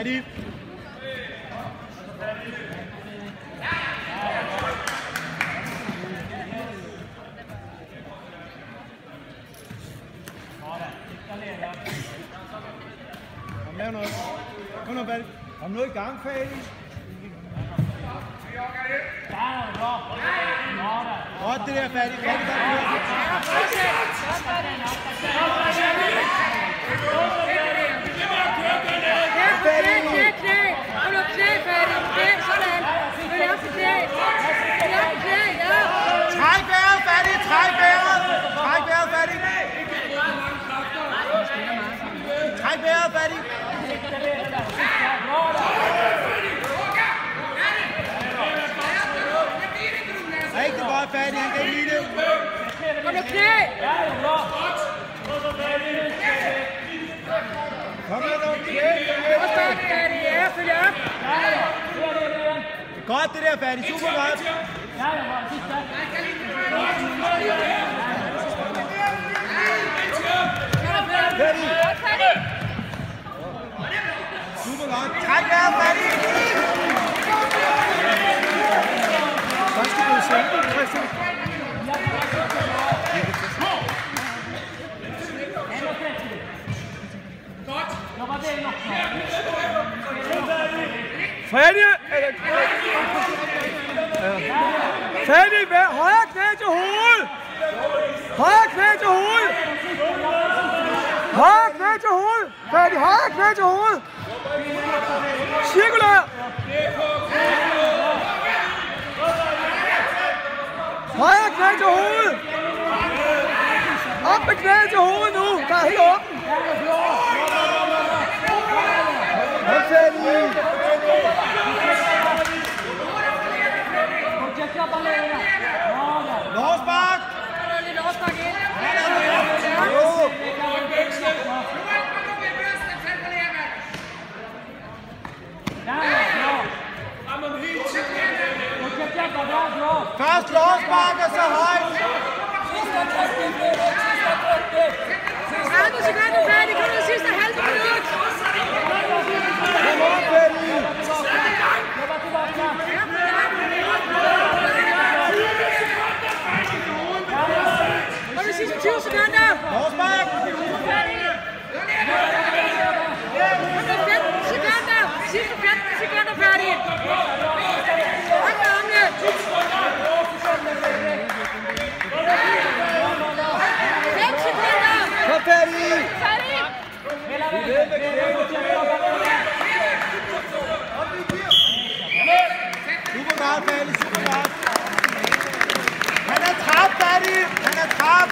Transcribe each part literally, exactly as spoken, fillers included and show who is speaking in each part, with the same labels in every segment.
Speaker 1: Færdig. Kom, lav noget. Kom nu, Færdig. Kom nu i gang, Færdig. Godt det der, Færdig. Rigtig Træk vejret, Færdig. Træk vejret. Træk vejret, Færdig. Træk vejret, Færdig. Rigtig godt, Færdig. Han kan lide det.
Speaker 2: Kom nu, knæ!
Speaker 1: Kom nu, knæ.
Speaker 2: Også godt, Færdig. Ja, følg op.
Speaker 1: Godt det der, Færdig. Super godt. Færdig. Super godt. Træk vejret, Færdig. Så skal du se, Christian.
Speaker 3: Færdig! Færdig! Højre knæ til hovedet! Højre knæ til hovedet! Højre knæ til hovedet! Færdig! Højre knæ til hovedet! Cirkulær! Højre knæ til hovedet! Op med knæet til hovedet nu! Der er helt åben!
Speaker 1: Kom, Færdig! Låsbak!
Speaker 2: Låsbak ind.
Speaker 1: Først låsbak og så højt!
Speaker 2: tredive sekunder, Færdig. Kom nu sidste halve minut.
Speaker 1: Kom op, Færdig!
Speaker 2: Kom nu sidste tyve sekunder.
Speaker 1: Låsbak!
Speaker 2: Kom nu femten sekunder. Sidste femten sekunder, Færdig. Kom nu om det. fem sekunder.
Speaker 1: Kom, Færdig!
Speaker 2: Færdig.
Speaker 1: Super godt, Færdig. Super godt. Han er trap, Færdig. Han er trap.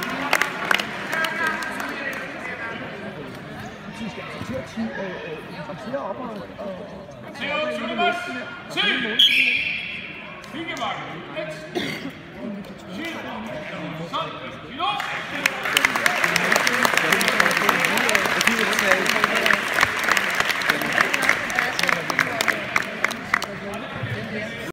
Speaker 4: Fingemakken.